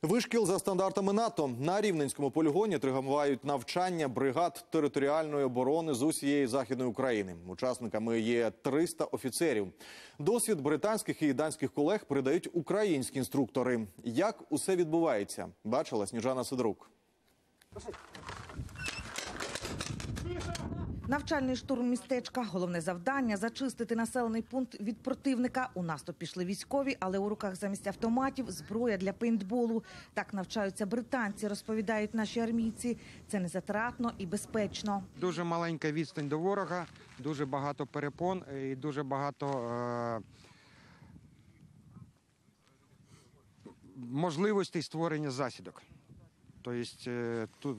Вишкіл за стандартами НАТО. На Рівненському полігоні тривають навчання бригад територіальної оборони з усієї Західної України. Учасниками є 300 офіцерів. Досвід британських і данських колег передають українські інструктори. Як усе відбувається, бачила Сніжана Сидорук. Навчальний штурм містечка. Головне завдання – зачистити населений пункт від противника. У наступ пішли військові, але у руках замість автоматів – зброя для пейнтболу. Так навчаються британці, розповідають наші армійці. Це незатратно і безпечно. Дуже маленька відстань до ворога, дуже багато перепон і дуже багато можливостей створення засідок. Тобто тут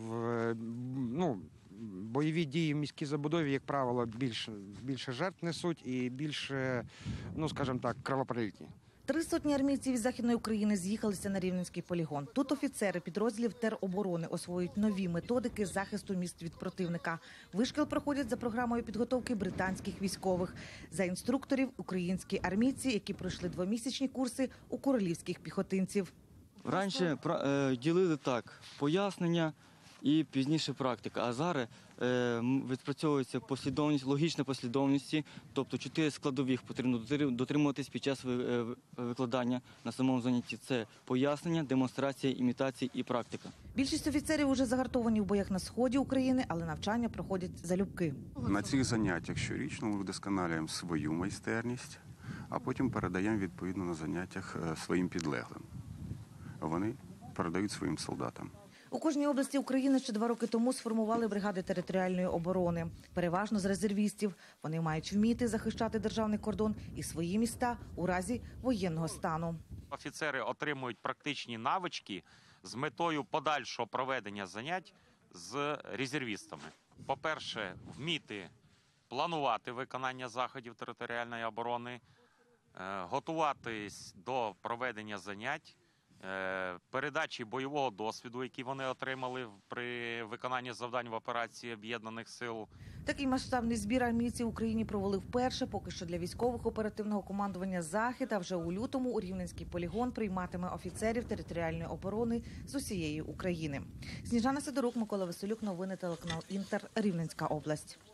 бойові дії в міській забудові, як правило, більше жертв несуть і більше, скажімо так, кровопролитні. 300 армійців із Західної України з'їхалися на Рівненський полігон. Тут офіцери підрозділів тероборони освоюють нові методики захисту міст від противника. Вишкіл проходять за програмою підготовки британських військових. За інструкторів – українські армійці, які пройшли двомісячні курси у королівських піхотинців. Раніше ділили так – пояснення і пізніше практика. А зараз відпрацьовується логічна послідовність, тобто 4 складових потрібно дотримуватись під час викладання на самому занятті. Це пояснення, демонстрація, імітація і практика. Більшість офіцерів уже загартовані в боях на сході України, але навчання проходять залюбки. На цих заняттях щорічно ми вдосконалюємо свою майстерність, а потім передаємо відповідно на заняттях своїм підлеглим. Вони передають своїм солдатам. У кожній області України ще 2 роки тому сформували бригади територіальної оборони. Переважно з резервістів. Вони мають вміти захищати державний кордон і свої міста у разі воєнного стану. Офіцери отримують практичні навички з метою подальшого проведення занять з резервістами. По-перше, вміти планувати виконання заходів територіальної оборони, готуватись до проведення занять, передачі бойового досвіду, який вони отримали при виконанні завдань в операції Об'єднаних сил. Такий масштабний збір армійців в Україні провели вперше, поки що для військових оперативного командування «Захід», а вже у лютому у Рівненський полігон прийматиме офіцерів територіальної оборони з усієї України. Сніжана Сидорук, Микола Василюк, новини телеканал «Інтер», Рівненська область.